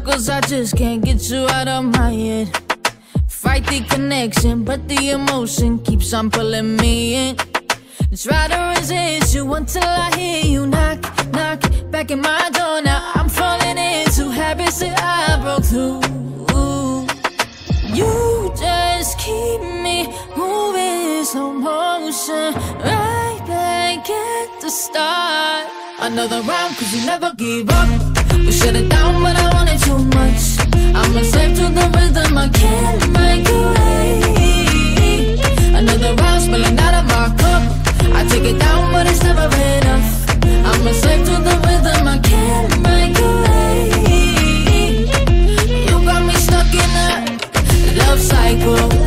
circles, I just can't get you out of my head. Fight the connection, but the emotion keeps on pulling me in. Try to resist you until I hear you knock, knock back in my door. Now I'm falling into habits that I broke through. You just keep me moving slow motion, right back at the start. Another round, cause you never give up. You shut it down, but I want it too much. I'm a slave to the rhythm, I can't make a way. Another round, spilling out of my cup. I take it down, but it's never enough. I'm a slave to the rhythm, I can't make a way. You got me stuck in a love cycle.